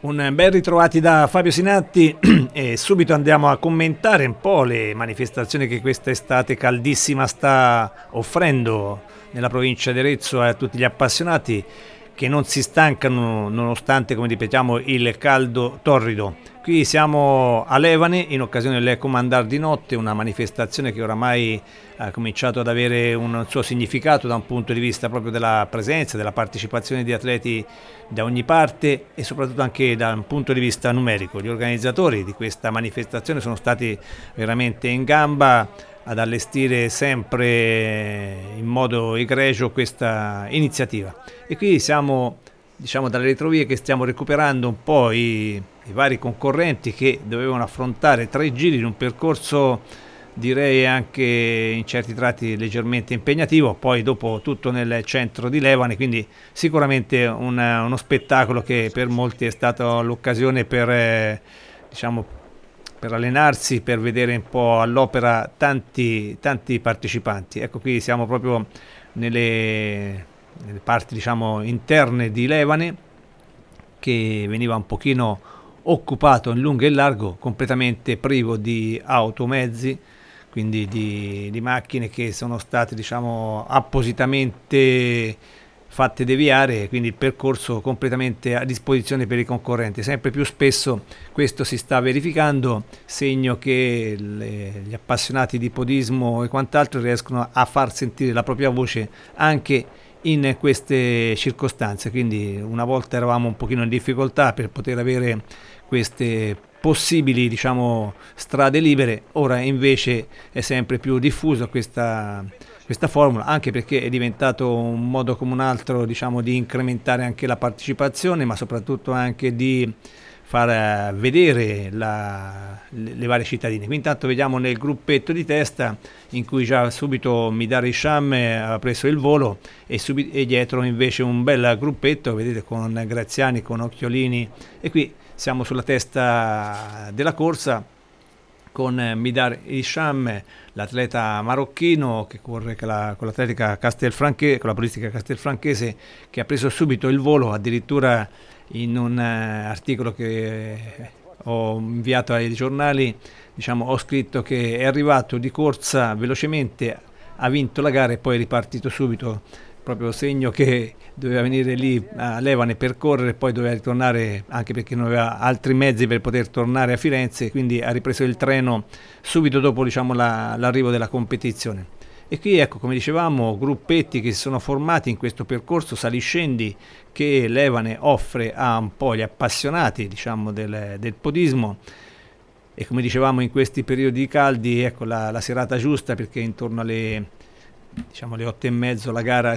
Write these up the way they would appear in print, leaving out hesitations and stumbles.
Un ben ritrovati da Fabio Sinatti e subito andiamo a commentare un po' le manifestazioni che questa estate caldissima sta offrendo nella provincia di Arezzo a tutti gli appassionati che non si stancano nonostante, come ripetiamo, il caldo torrido. Qui siamo a Levane in occasione del Comandar di Notte, una manifestazione che oramai ha cominciato ad avere un suo significato da un punto di vista proprio della presenza, della partecipazione di atleti da ogni parte e soprattutto anche da un punto di vista numerico. Gli organizzatori di questa manifestazione sono stati veramente in gamba ad allestire sempre in modo egregio questa iniziativa. E qui siamo, dalle retrovie che stiamo recuperando un po' i vari concorrenti che dovevano affrontare 3 giri in un percorso direi anche in certi tratti leggermente impegnativo, poi dopo tutto nel centro di Levane, quindi sicuramente uno spettacolo che per molti è stata l'occasione per per allenarsi, per vedere un po' all'opera tanti partecipanti. Ecco, qui siamo proprio nelle parti interne di Levane, che veniva un pochino occupato in lungo e in largo, completamente privo di automezzi, quindi di macchine che sono state appositamente fatte deviare, quindi il percorso completamente a disposizione per i concorrenti. Sempre più spesso questo si sta verificando, segno che gli appassionati di podismo e quant'altro riescono a far sentire la propria voce anche in queste circostanze. Quindi una volta eravamo un pochino in difficoltà per poter avere queste possibili strade libere, ora invece è sempre più diffusa questa formula, anche perché è diventato un modo come un altro di incrementare anche la partecipazione, ma soprattutto anche di far vedere le varie cittadine. Qui intanto vediamo nel gruppetto di testa in cui già subito Midar Hisham ha preso il volo e dietro invece un bel gruppetto, vedete, con Graziani, con Occhiolini, e qui siamo sulla testa della corsa con Midar Hisham, l'atleta marocchino che corre con l'atletica castelfranchese, con la polistica castelfranchese, che ha preso subito il volo. Addirittura in un articolo che ho inviato ai giornali ho scritto che è arrivato di corsa velocemente, ha vinto la gara e poi è ripartito subito, proprio segno che doveva venire lì a Levane per correre e poi doveva ritornare, anche perché non aveva altri mezzi per poter tornare a Firenze, quindi ha ripreso il treno subito dopo l'arrivo della competizione. E qui, ecco, come dicevamo, gruppetti che si sono formati in questo percorso saliscendi che Levane offre a un po' gli appassionati del podismo. E come dicevamo, in questi periodi caldi, ecco la serata giusta, perché intorno alle 8:30 la gara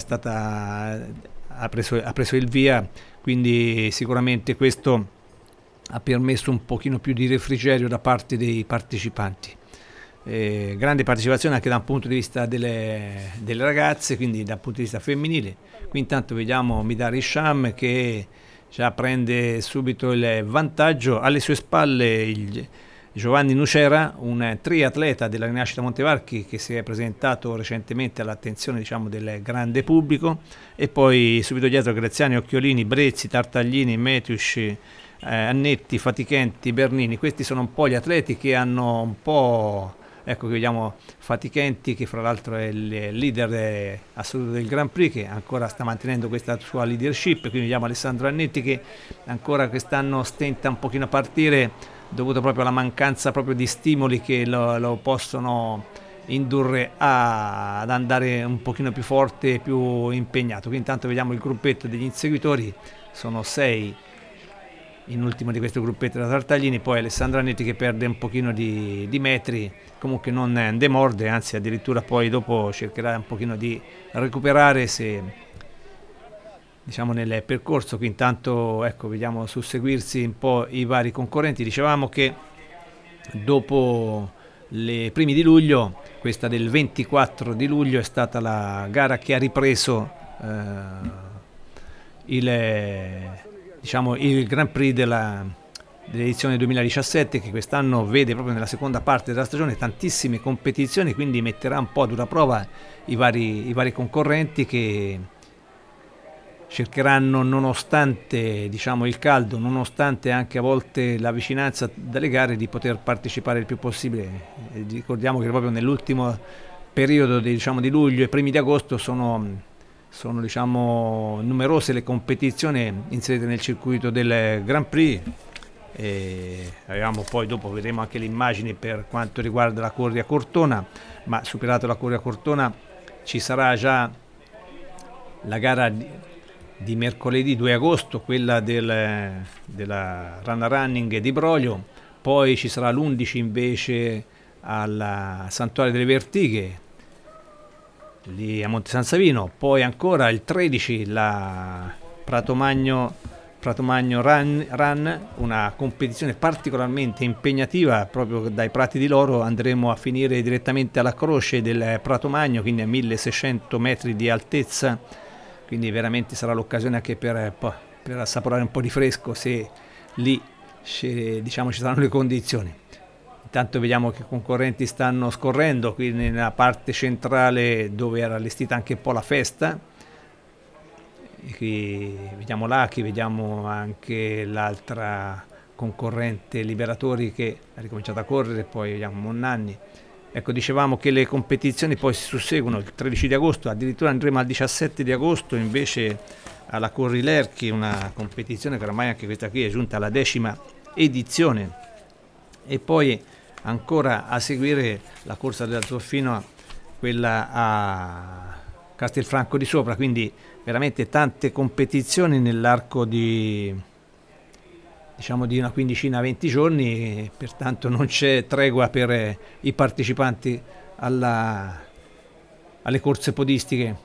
ha preso il via, quindi sicuramente questo ha permesso un pochino più di refrigerio da parte dei partecipanti. Grande partecipazione anche da un punto di vista delle ragazze, quindi dal punto di vista femminile. Qui intanto vediamo Midar Hisham che già prende subito il vantaggio, alle sue spalle Giovanni Nucera, un triatleta della Rinascita Montevarchi che si è presentato recentemente all'attenzione del grande pubblico, e poi subito dietro Graziani, Occhiolini, Brezzi, Tartaglini, Metius, Annetti, Fatichenti, Bernini. Questi sono un po' gli atleti che hanno un po', ecco, che vediamo Fatichenti, che fra l'altro è il leader assoluto del Grand Prix, che ancora sta mantenendo questa sua leadership. Quindi vediamo Alessandro Annetti che ancora quest'anno stenta un pochino a partire, dovuto proprio alla mancanza proprio di stimoli che lo possono indurre ad andare un pochino più forte e più impegnato. Qui intanto vediamo il gruppetto degli inseguitori, sono 6 in ultimo di questo gruppetto da Tartaglini, poi Alessandro Annetti che perde un pochino di metri, comunque non demorde, anzi addirittura poi dopo cercherà un pochino di recuperare se nel percorso. Qui intanto, ecco, vediamo susseguirsi un po' i vari concorrenti. Dicevamo che dopo le primi di luglio, questa del 24 di luglio è stata la gara che ha ripreso il Grand Prix dell'edizione 2017, che quest'anno vede proprio nella seconda parte della stagione tantissime competizioni, quindi metterà un po' a dura prova i vari concorrenti che cercheranno, nonostante diciamo, il caldo, nonostante anche a volte la vicinanza dalle gare, di poter partecipare il più possibile. Ricordiamo che proprio nell'ultimo periodo diciamo, di luglio e primi di agosto sono diciamo, numerose le competizioni inserite nel circuito del Grand Prix. E avevamo poi, dopo vedremo anche le immagini per quanto riguarda la Corria Cortona, ma superato la Corria Cortona ci sarà già la gara di mercoledì 2 agosto, quella della Run Running di Broglio, poi ci sarà l'11 invece al Santuario delle Vertighe lì a Monte San Savino, poi ancora il 13 la Prato Magno Run, una competizione particolarmente impegnativa. Proprio dai Prati di Loro andremo a finire direttamente alla croce del Prato Magno, quindi a 1600 metri di altezza, quindi veramente sarà l'occasione anche per assaporare un po' di fresco, se lì diciamo, ci saranno le condizioni. Intanto vediamo che i concorrenti stanno scorrendo qui nella parte centrale dove era allestita anche un po' la festa. E qui vediamo Lachi, vediamo anche l'altra concorrente Liberatori che ha ricominciato a correre, poi vediamo Monnanni. Ecco, dicevamo che le competizioni poi si susseguono il 13 di agosto, addirittura andremo al 17 di agosto invece alla Corrilerchi, una competizione che ormai anche questa qui è giunta alla 10ª edizione. E poi ancora a seguire la corsa della Zoffino, quella a Castelfranco di Sopra, quindi veramente tante competizioni nell'arco di, diciamo, di una quindicina, 20 giorni, pertanto non c'è tregua per i partecipanti alle corse podistiche.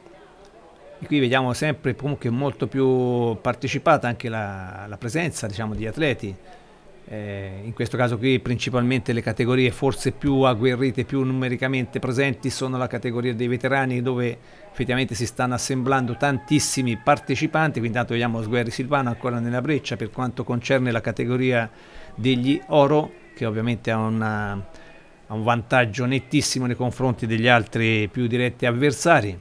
E qui vediamo sempre comunque molto più partecipata anche la presenza, diciamo, di atleti. In questo caso qui principalmente le categorie forse più agguerrite, più numericamente presenti sono la categoria dei veterani, dove effettivamente si stanno assemblando tantissimi partecipanti. Quindi intanto vediamo Sguerri Silvano ancora nella breccia per quanto concerne la categoria degli oro, che ovviamente ha un vantaggio nettissimo nei confronti degli altri più diretti avversari.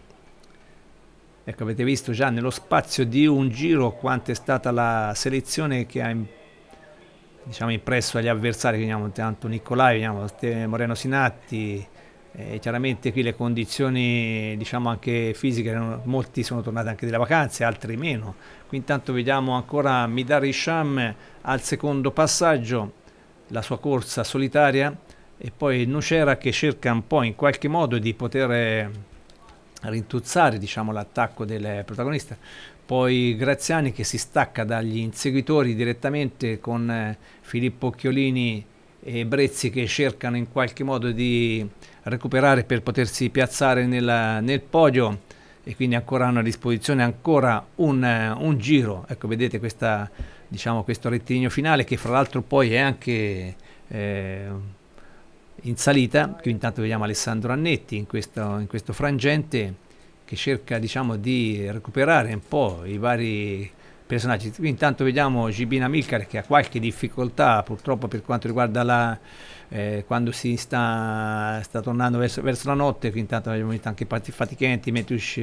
Ecco, avete visto già nello spazio di un giro quanto è stata la selezione che ha diciamo impresso agli avversari. Vediamo tanto Nicolai, vediamo Moreno Sinatti, chiaramente qui le condizioni diciamo anche fisiche, molti sono tornati anche delle vacanze, altri meno. Qui intanto vediamo ancora Midar Hisham al secondo passaggio, la sua corsa solitaria, e poi Nucera che cerca un po' in qualche modo di poter rintuzzare diciamo l'attacco del protagonista. Poi Graziani che si stacca dagli inseguitori direttamente con Filippo Chiolini e Brezzi che cercano in qualche modo di recuperare per potersi piazzare nel podio, e quindi ancora hanno a disposizione ancora un giro. Ecco, vedete diciamo, questo rettilineo finale che fra l'altro poi è anche in salita. Qui intanto vediamo Alessandro Annetti in questo frangente che cerca diciamo di recuperare un po' i vari personaggi. Qui intanto vediamo Gibina Milcar che ha qualche difficoltà purtroppo per quanto riguarda quando si sta tornando verso la notte. Qui intanto abbiamo visto anche Fatichenti, Metush,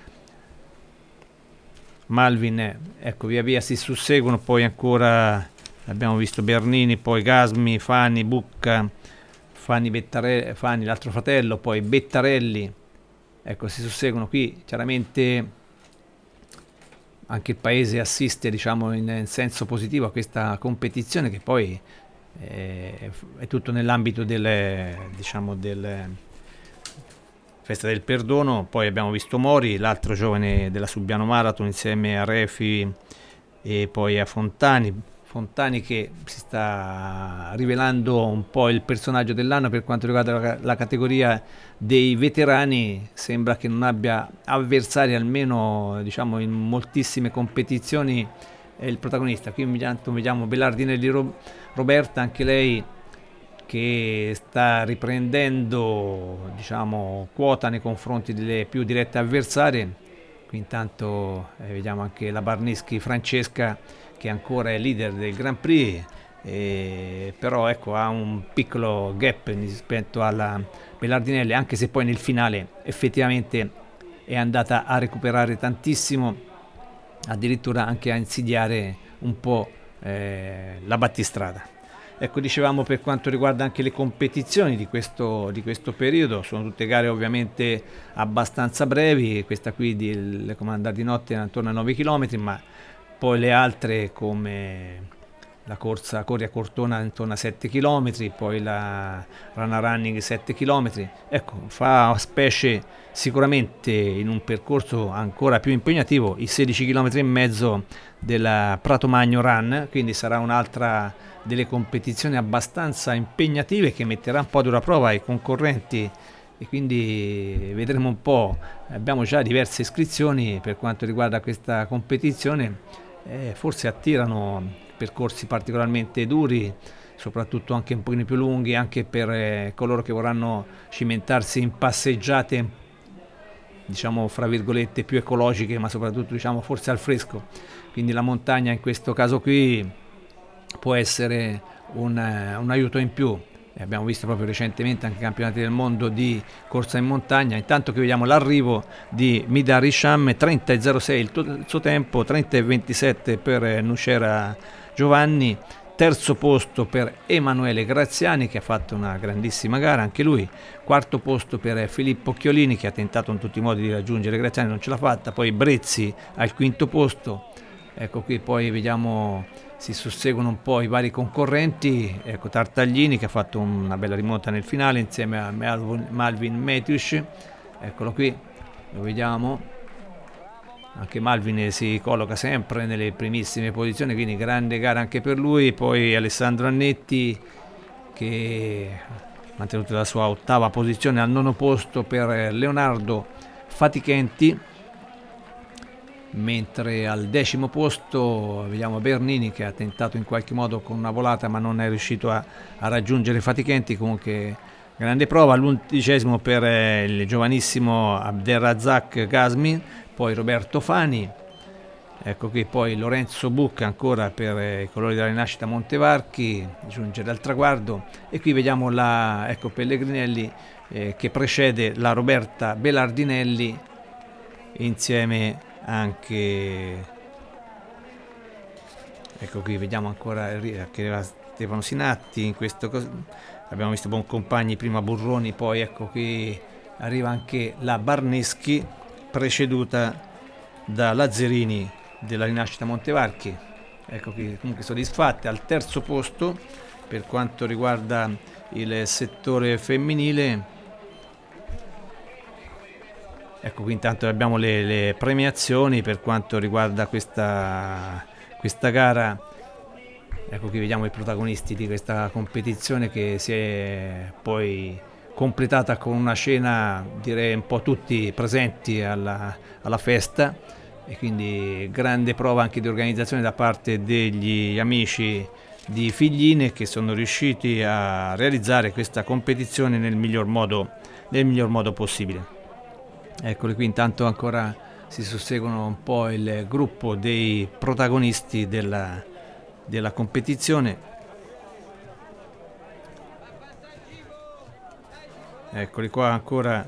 Malvin, ecco, via via si susseguono. Poi ancora abbiamo visto Bernini, poi Gasmi, Fanni, Bucca, Fanni, l'altro fratello, poi Bettarelli. Ecco, si susseguono qui. Chiaramente anche il paese assiste diciamo in senso positivo a questa competizione, che poi è tutto nell'ambito del Festa del Perdono. Poi abbiamo visto Mori, l'altro giovane della Subiano Marathon, insieme a Refi e poi a Fontani che si sta rivelando un po' il personaggio dell'anno per quanto riguarda la categoria dei veterani. Sembra che non abbia avversari, almeno diciamo in moltissime competizioni è il protagonista. Qui vediamo Belardinelli Roberta, anche lei che sta riprendendo diciamo quota nei confronti delle più dirette avversarie. Qui intanto vediamo anche la Barneschi Francesca che ancora è leader del Grand Prix, però ecco, ha un piccolo gap rispetto alla Belardinelli, anche se poi nel finale effettivamente è andata a recuperare tantissimo. addirittura anche a insidiare un po' la battistrada. Ecco, dicevamo, per quanto riguarda anche le competizioni di questo periodo, sono tutte gare ovviamente abbastanza brevi, questa qui le comandare di notte è attorno a 9 km, ma poi le altre come la corsa Coria Cortona intorno a 7 km, poi la Rana Running 7 km, ecco, fa specie sicuramente in un percorso ancora più impegnativo i 16 km e mezzo della Prato Magno Run, quindi sarà un'altra delle competizioni abbastanza impegnative che metterà un po' a dura prova i concorrenti, e quindi vedremo un po'. Abbiamo già diverse iscrizioni per quanto riguarda questa competizione, forse attirano percorsi particolarmente duri, soprattutto anche un pochino più lunghi, anche per coloro che vorranno cimentarsi in passeggiate, diciamo fra virgolette, più ecologiche, ma soprattutto diciamo forse al fresco. Quindi la montagna in questo caso qui può essere un aiuto in più. Abbiamo visto proprio recentemente anche campionati del mondo di corsa in montagna, intanto che vediamo l'arrivo di Midar Hisham, 30,06 il suo tempo, 30,27 per Nucera Giovanni, terzo posto per Emanuele Graziani che ha fatto una grandissima gara anche lui, quarto posto per Filippo Chiolini che ha tentato in tutti i modi di raggiungere Graziani, non ce l'ha fatta, poi Brezzi al quinto posto. Ecco, qui poi vediamo, si susseguono un po' i vari concorrenti. Ecco, Tartaglini che ha fatto una bella rimonta nel finale insieme a Malvin Metius, eccolo qui, lo vediamo, anche Malvin si colloca sempre nelle primissime posizioni, quindi grande gara anche per lui. Poi Alessandro Annetti che ha mantenuto la sua ottava posizione, al nono posto per Leonardo Fatichenti, mentre al decimo posto vediamo Bernini che ha tentato in qualche modo con una volata ma non è riuscito a raggiungere Fatichenti. Comunque grande prova. All'11° per il giovanissimo Abderrazak Gazmi, poi Roberto Fani, ecco qui, poi Lorenzo Bucca ancora per i colori della Rinascita Montevarchi, giungere al traguardo. E qui vediamo ecco, Pellegrinelli che precede la Roberta Belardinelli insieme anche, ecco qui vediamo ancora che arriva Stefano Sinatti. In questo caso abbiamo visto buon compagni prima Burroni, poi ecco qui arriva anche la Barneschi preceduta da Lazzerini della Rinascita Montevarchi. Ecco qui comunque soddisfatte. Al terzo posto per quanto riguarda il settore femminile, ecco qui intanto abbiamo le premiazioni per quanto riguarda questa gara. Ecco qui vediamo i protagonisti di questa competizione che si è poi completata con una cena, direi un po' tutti presenti alla festa, e quindi grande prova anche di organizzazione da parte degli amici di Figline che sono riusciti a realizzare questa competizione nel miglior modo possibile. Eccoli qui, intanto ancora si susseguono un po' il gruppo dei protagonisti della competizione. Eccoli qua ancora,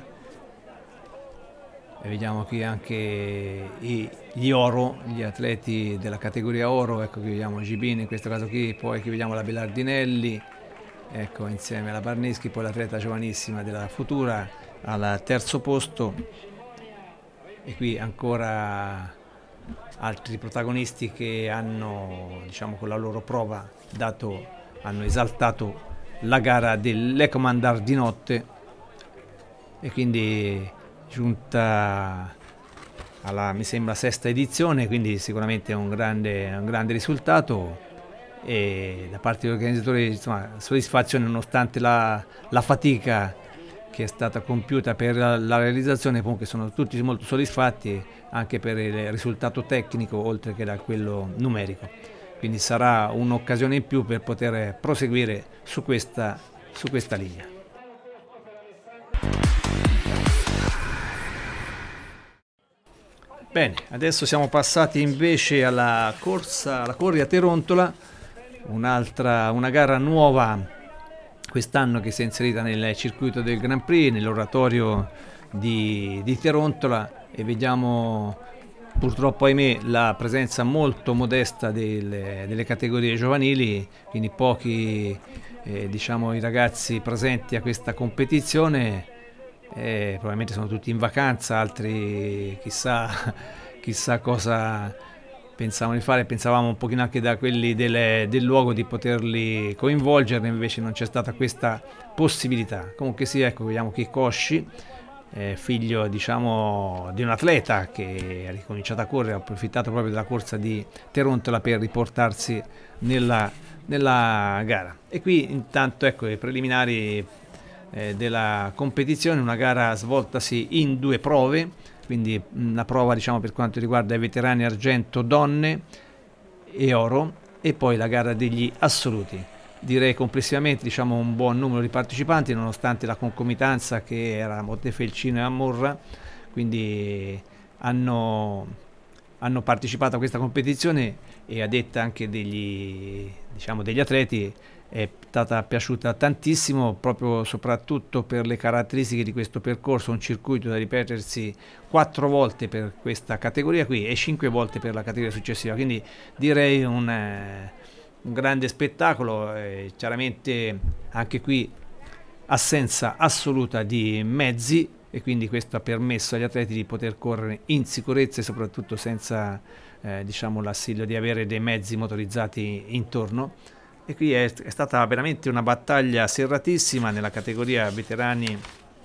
e vediamo qui anche gli oro, gli atleti della categoria oro. Ecco qui vediamo Gibini in questo caso qui, poi qui vediamo la Belardinelli, ecco insieme alla Barneschi, poi l'atleta giovanissima della Futura al terzo posto, e qui ancora altri protagonisti che hanno, diciamo, con la loro prova hanno esaltato la gara dell'Ecomandar di notte, e quindi giunta alla, mi sembra, sesta edizione, quindi sicuramente un grande risultato, e da parte degli organizzatori, insomma, soddisfazione nonostante la fatica che è stata compiuta per la realizzazione. Comunque sono tutti molto soddisfatti anche per il risultato tecnico oltre che da quello numerico, quindi sarà un'occasione in più per poter proseguire su questa linea. Bene, adesso siamo passati invece alla Corria Terontola, una gara nuova quest'anno che si è inserita nel circuito del Grand Prix, nell'oratorio di Terontola, e vediamo Purtroppo, ahimè, la presenza molto modesta delle categorie giovanili, quindi pochi diciamo, i ragazzi presenti a questa competizione, probabilmente sono tutti in vacanza, altri chissà, chissà cosa pensavano di fare, pensavamo un pochino anche da quelli del luogo di poterli coinvolgere, invece non c'è stata questa possibilità. Comunque sì, ecco, vediamo Kikoshi, figlio diciamo di un atleta che ha ricominciato a correre, ha approfittato proprio della corsa di Terontola per riportarsi nella gara. E qui intanto ecco i preliminari della competizione, una gara svoltasi in due prove, quindi una prova diciamo per quanto riguarda i veterani argento donne e oro, e poi la gara degli assoluti. Direi complessivamente diciamo un buon numero di partecipanti nonostante la concomitanza che era Montefelcino e Amorra, quindi hanno partecipato a questa competizione e a detta anche degli atleti è stata piaciuta tantissimo, proprio soprattutto per le caratteristiche di questo percorso, un circuito da ripetersi 4 volte per questa categoria qui e 5 volte per la categoria successiva, quindi direi un grande spettacolo, chiaramente anche qui assenza assoluta di mezzi e quindi questo ha permesso agli atleti di poter correre in sicurezza e soprattutto senza diciamo l'assillo di avere dei mezzi motorizzati intorno. E qui è stata veramente una battaglia serratissima nella categoria veterani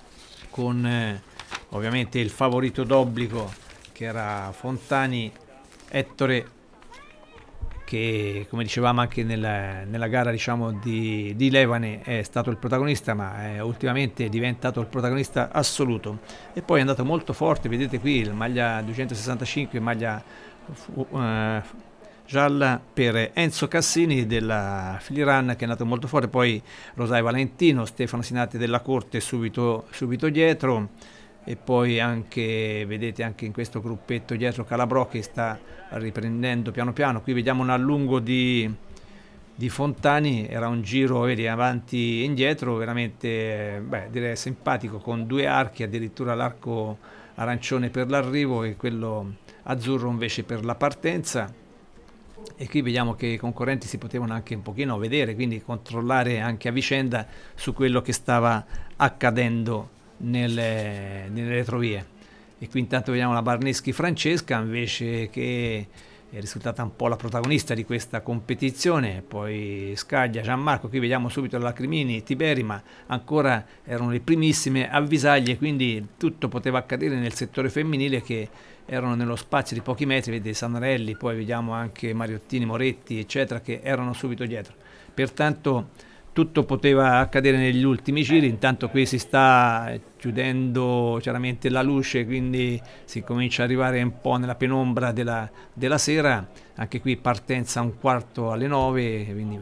con ovviamente il favorito d'obbligo che era Fontani Ettore, che come dicevamo anche nella gara diciamo di Levane è stato il protagonista, ma ultimamente è diventato il protagonista assoluto e poi è andato molto forte. Vedete qui il maglia 265, maglia gialla per Enzo Cassini della Filiran, che è andato molto forte, poi Rosai Valentino, Stefano Sinati della Corte subito dietro, e poi anche vedete anche in questo gruppetto dietro Calabrò che sta riprendendo piano piano. Qui vediamo un allungo di Fontani, era un giro vedi, avanti e indietro veramente direi simpatico, con 2 archi, addirittura l'arco arancione per l'arrivo e quello azzurro invece per la partenza. E qui vediamo che i concorrenti si potevano anche un pochino vedere, quindi controllare anche a vicenda su quello che stava accadendo nelle retrovie. E qui intanto vediamo la Barneschi Francesca invece, che è risultata un po' la protagonista di questa competizione, poi Scaglia, Gianmarco, qui vediamo subito Lacrimini, Tiberi, ma ancora erano le primissime avvisaglie, quindi tutto poteva accadere nel settore femminile che erano nello spazio di pochi metri, vedete Sanarelli, poi vediamo anche Mariottini, Moretti eccetera che erano subito dietro, pertanto tutto poteva accadere negli ultimi giri. Intanto qui si sta chiudendo chiaramente la luce, quindi si comincia ad arrivare un po' nella penombra della sera. Anche qui partenza un quarto alle 9, quindi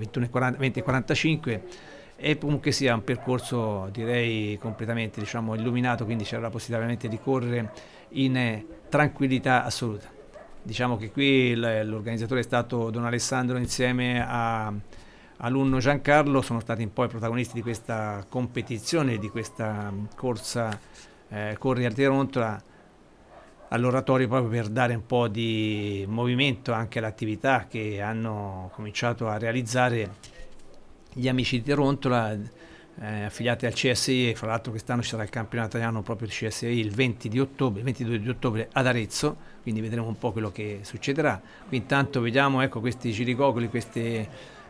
20:45, e comunque sia un percorso direi completamente diciamo illuminato, quindi c'era la possibilità di correre in tranquillità assoluta. Diciamo che qui l'organizzatore è stato Don Alessandro insieme all'Unno Giancarlo, sono stati un po' i protagonisti di questa competizione, di questa corsa Corri a Terontola, all'oratorio, proprio per dare un po' di movimento anche all'attività che hanno cominciato a realizzare gli amici di Terontola, affiliati al CSI. Fra l'altro quest'anno ci sarà il campionato italiano proprio del CSI il 22 di ottobre ad Arezzo, quindi vedremo un po' quello che succederà. Qui intanto vediamo ecco questi girigocoli, questi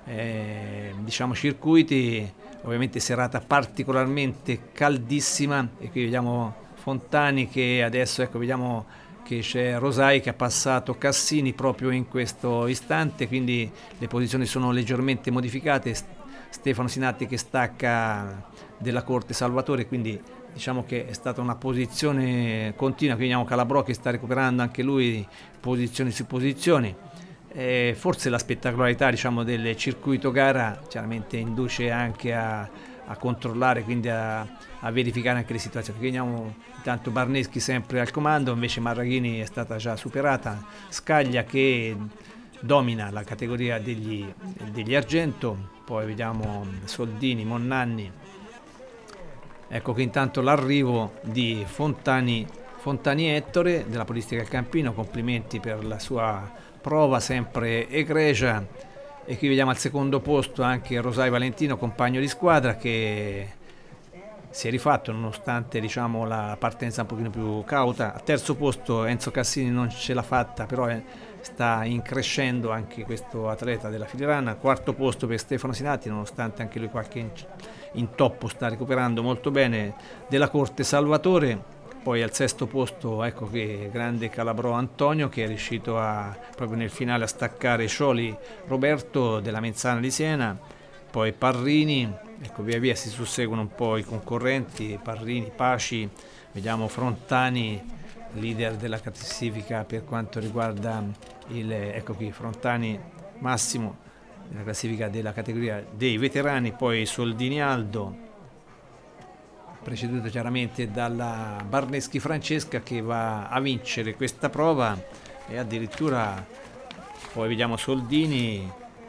diciamo circuiti, ovviamente serata particolarmente caldissima, e qui vediamo Fontani che adesso ecco vediamo che c'è Rosai che ha passato Cassini proprio in questo istante, quindi le posizioni sono leggermente modificate. Stefano Sinatti che stacca della Corte Salvatore, quindi diciamo che è stata una posizione continua. Qui vediamo Calabrò che sta recuperando anche lui posizioni su posizioni. Forse la spettacolarità diciamo del circuito gara chiaramente induce anche a controllare, quindi a verificare anche le situazioni. Qui vediamo intanto Barneschi sempre al comando, invece Marraghini è stata già superata, Scaglia che domina la categoria degli argento, poi vediamo Soldini, Monnanni. Ecco che intanto l'arrivo di Fontani Fontani Ettore della Podistica del Campino, complimenti per la sua prova sempre egregia. E qui vediamo al secondo posto anche Rosai Valentino, compagno di squadra, che si è rifatto nonostante, diciamo, la partenza un pochino più cauta. Al terzo posto Enzo Cassini non ce l'ha fatta, però sta increscendo anche questo atleta della Filiranna. Quarto posto per Stefano Sinatti, nonostante anche lui qualche intoppo sta recuperando molto bene, Della Corte Salvatore. Poi al sesto posto, ecco che grande Calabrò Antonio, che è riuscito proprio nel finale a staccare Scioli Roberto della Menzana di Siena. Poi Parrini, ecco via via si susseguono un po' i concorrenti, Parrini, Paci, vediamo Frontani, leader della classifica per quanto riguarda ecco qui Frontani Massimo nella classifica della categoria dei veterani, poi Soldini Aldo, preceduto chiaramente dalla Barneschi Francesca, che va a vincere questa prova, e addirittura poi vediamo Soldini,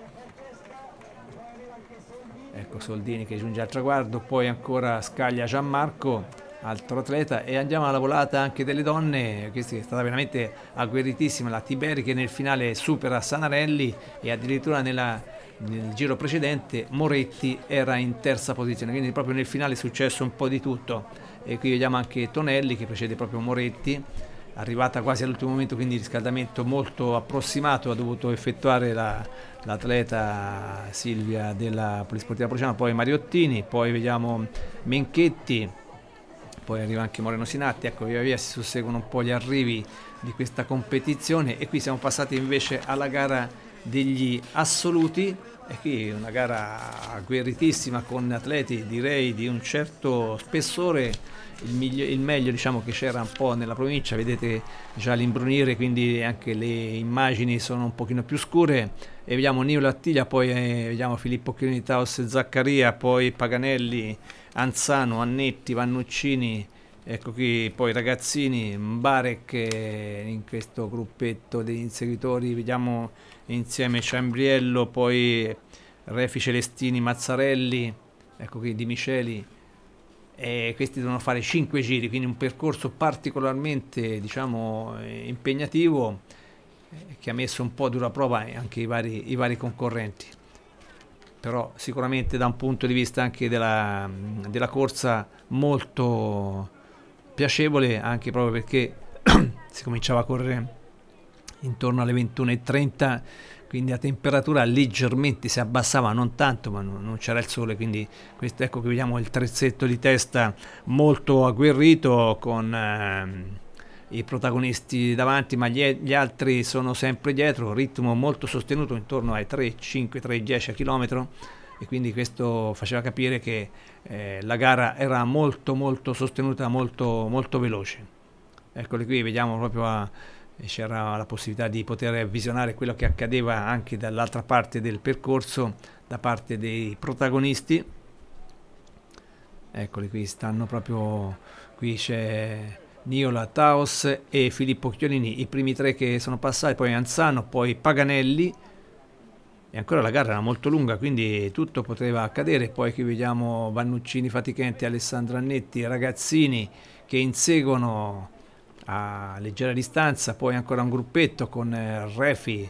ecco Soldini che giunge al traguardo, poi ancora Scaglia Gianmarco, altro atleta, e andiamo alla volata anche delle donne. Questa è stata veramente agguerritissima, la Tiberi che nel finale supera Sanarelli, e addirittura nel giro precedente Moretti era in terza posizione, quindi proprio nel finale è successo un po' di tutto. E qui vediamo anche Tonelli che precede proprio Moretti, arrivata quasi all'ultimo momento, quindi riscaldamento molto approssimato ha dovuto effettuare l'atleta Silvia della Polisportiva Prociana, poi Mariottini, poi vediamo Menchetti, poi arriva anche Moreno Sinatti. Ecco via via si susseguono un po' gli arrivi di questa competizione, e qui siamo passati invece alla gara degli assoluti, e qui una gara agguerritissima con atleti direi di un certo spessore. Il meglio, diciamo, che c'era un po' nella provincia, vedete già l'imbrunire, quindi anche le immagini sono un pochino più scure, e vediamo Nilo Attiglia, poi vediamo Filippo Chioni, Taos e Zaccaria, poi Paganelli, Anzano, Annetti, Vannuccini, ecco qui poi Ragazzini, Mbarek in questo gruppetto degli inseguitori, vediamo insieme Ciambriello, poi Refi, Celestini, Mazzarelli, ecco qui Di Miceli, e questi devono fare 5 giri, quindi un percorso particolarmente, diciamo, impegnativo, che ha messo un po' a dura prova anche i vari concorrenti. Però sicuramente da un punto di vista anche della corsa molto piacevole, anche proprio perché si cominciava a correre intorno alle 21:30, quindi la temperatura leggermente si abbassava, non tanto, ma non c'era il sole, quindi questo, ecco che vediamo il terzetto di testa molto agguerrito con i protagonisti davanti, ma gli altri sono sempre dietro, ritmo molto sostenuto intorno ai 3,5, 3,10 a chilometro, e quindi questo faceva capire che la gara era molto molto sostenuta, molto molto veloce. Eccoli qui, vediamo proprio c'era la possibilità di poter visionare quello che accadeva anche dall'altra parte del percorso da parte dei protagonisti. Eccoli qui, stanno proprio qui, c'è Niola, Taos e Filippo Chiolini, i primi tre che sono passati, poi Anzano, poi Paganelli, e ancora la gara era molto lunga, quindi tutto poteva accadere. Poi qui vediamo Vannuccini, Fatichenti, Alessandro Annetti, Ragazzini che inseguono a leggera distanza, poi ancora un gruppetto con Refi,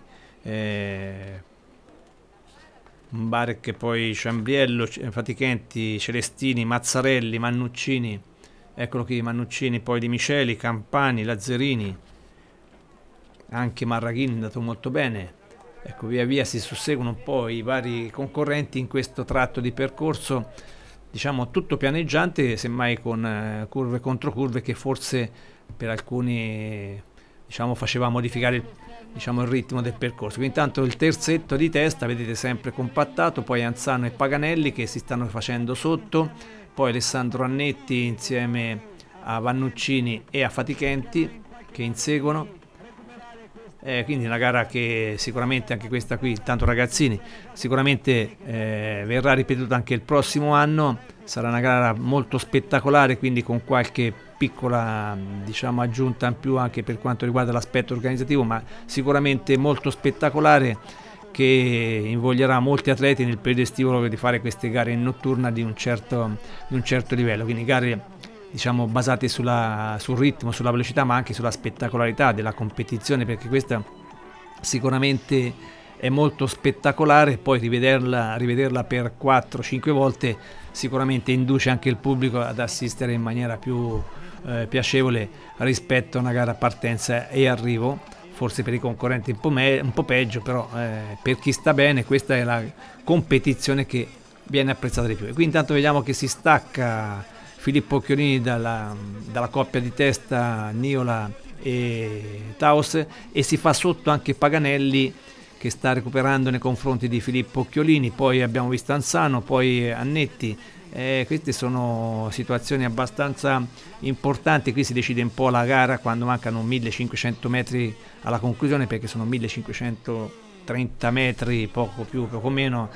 Mbarek, poi Ciambriello, Fatichenti, Celestini, Mazzarelli, Mannuccini, eccolo qui Mannuccini, poi Di Miceli, Campani, Lazzarini, anche Marraghini è andato molto bene. Ecco, via via si susseguono un po' i vari concorrenti in questo tratto di percorso, diciamo tutto pianeggiante, semmai con curve contro curve che forse per alcuni, diciamo, faceva modificare il ritmo del percorso. Quindi intanto il terzetto di testa vedete sempre compattato, poi Anzano e Paganelli che si stanno facendo sotto, poi Alessandro Annetti insieme a Vannuccini e a Fatichenti che inseguono. Quindi una gara che sicuramente, anche questa qui, tanto Ragazzini, sicuramente verrà ripetuta anche il prossimo anno. Sarà una gara molto spettacolare, quindi con qualche piccola, diciamo, aggiunta in più anche per quanto riguarda l'aspetto organizzativo, ma sicuramente molto spettacolare, che invoglierà molti atleti nel periodo estivo di fare queste gare in notturna di un certo livello, quindi gare diciamo basate sul ritmo, sulla velocità, ma anche sulla spettacolarità della competizione, perché questa sicuramente è molto spettacolare. Poi rivederla per 4-5 volte sicuramente induce anche il pubblico ad assistere in maniera più piacevole rispetto a una gara a partenza e arrivo. Forse per i concorrenti un po' peggio, però per chi sta bene questa è la competizione che viene apprezzata di più. E qui intanto vediamo che si stacca Filippo Occhiolini dalla coppia di testa Niola e Taos, e si fa sotto anche Paganelli, che sta recuperando nei confronti di Filippo Occhiolini. Poi abbiamo visto Anzano, poi Annetti. Queste sono situazioni abbastanza importanti. Qui si decide un po' la gara quando mancano 1500 metri alla conclusione, perché sono 1530 metri, poco più, poco meno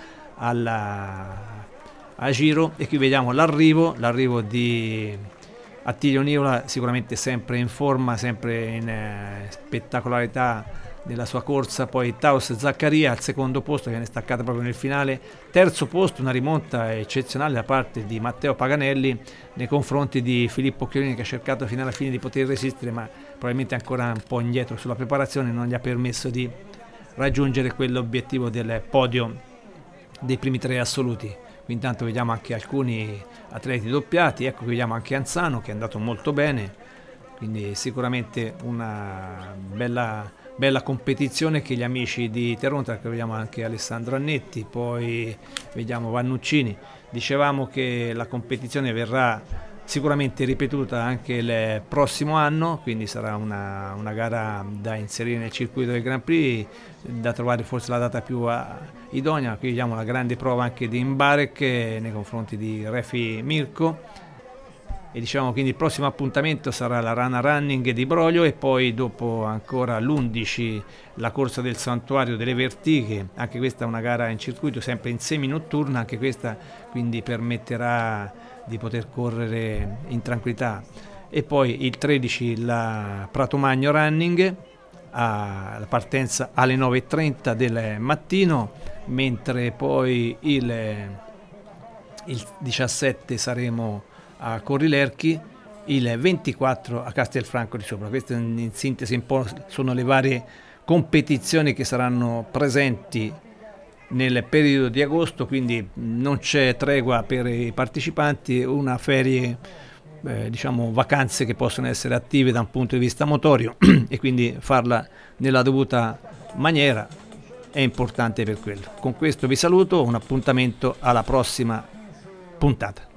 a giro. E qui vediamo l'arrivo di Attilio Niola, sicuramente sempre in forma, sempre in spettacolarità nella sua corsa. Poi Taos Zaccaria al secondo posto, che viene staccata proprio nel finale. Terzo posto, una rimonta eccezionale da parte di Matteo Paganelli nei confronti di Filippo Occhiolini, che ha cercato fino alla fine di poter resistere, ma probabilmente ancora un po' indietro sulla preparazione non gli ha permesso di raggiungere quell'obiettivo del podio dei primi 3 assoluti. Qui intanto vediamo anche alcuni atleti doppiati. Ecco, qui vediamo anche Anzano, che è andato molto bene, quindi sicuramente una bella competizione che gli amici di Teronta, che vediamo anche Alessandro Annetti, poi vediamo Vannuccini. Dicevamo che la competizione verrà sicuramente ripetuta anche il prossimo anno, quindi sarà una gara da inserire nel circuito del Grand Prix, da trovare forse la data più idonea. Qui vediamo la grande prova anche di Mbarek nei confronti di Refi Mirko. E diciamo quindi il prossimo appuntamento sarà la Rana Running di Broglio, e poi dopo ancora l'11 la corsa del Santuario delle Vertighe. Anche questa è una gara in circuito, sempre in seminotturna, anche questa quindi permetterà di poter correre in tranquillità. E poi il 13 la Prato Magno Running, la partenza alle 9:30 del mattino, mentre poi il 17 saremo a Corrilerchi, il 24 a Castelfranco di Sopra. Queste in sintesi un po' sono le varie competizioni che saranno presenti nel periodo di agosto, quindi non c'è tregua per i partecipanti, una ferie, diciamo vacanze che possono essere attive da un punto di vista motorio e quindi farla nella dovuta maniera è importante per quello. Con questo vi saluto, un appuntamento alla prossima puntata.